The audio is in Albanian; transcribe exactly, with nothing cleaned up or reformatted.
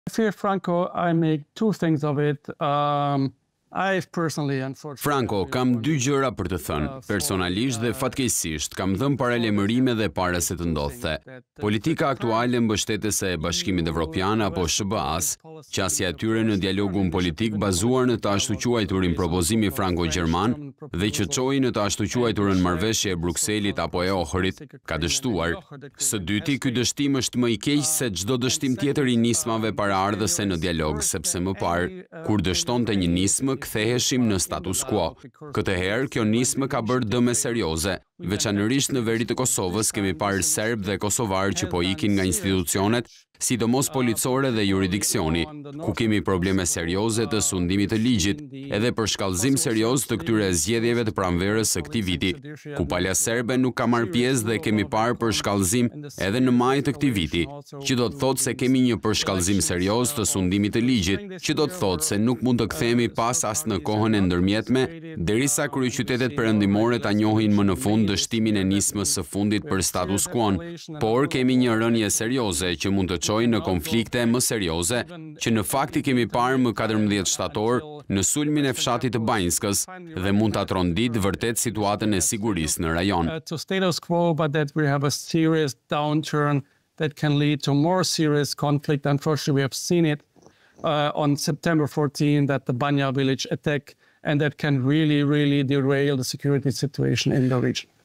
Fear Franco, I make two things of it. Um, I've personally, unfortunately, Franko, kam dy gjëra për të thënë. Personalisht dhe fatkeqësisht kam dhënë paralajmërime dhe para se të ndodhte. Politika aktuale mbështetëse e Bashkimit Evropian apo S B A-s, qasja e tyre në dialogun politik bazuar në të ashtu quajturin propozimi franko-gjerman dhe që çoi në të ashtu quajturën marrëveshje e Brukselit apo e Ohrit, ka dështuar. Së dyti, ky dështim është më i keq se çdo dështim tjetër i nismave paraardhëse në dialog, sepse më parë, kur dështonte një nismë, ktheheshim në status quo. Këtë herë, kjo nismë ka bërë dëme serioze. Veçanërisht në veri të Kosovës kemi parë serb dhe kosovar që po ikin nga institucionet, sidomos policore dhe juridiksioni, ku kemi probleme serioze të sundimit të ligjit, edhe për shkallëzim serioz të këtyre zgjedhjeve të pranverës së këtij viti, ku palja serbe nuk ka marrë pjesë dhe kemi parë për shkallëzim edhe në maj të këtij viti, që do të thotë se kemi një përshkallëzim serioz të sundimit të ligjit, që do të thotë se nuk mund të kthehemi pas as në kohën e ndërmjetme, derisa kryeqytetet perëndimore ta njohin më në fund dështimin e nismës së fundit për status quo, por kemi një rënje serioze që mund të çojë në konflikte më serioze, që në fakt i kemi parë më katërmbëdhjetë shtator në sulmin e fshatit të Banjskës dhe mund ta trondit vërtet situatën e sigurisë në rajon. To status quo, but that we have a serious downturn that can lead to more serious conflict. Unfortunately, we have seen it uh, on September fourteenth that the Banja village attack, and that can really, really derail the security situation in the region.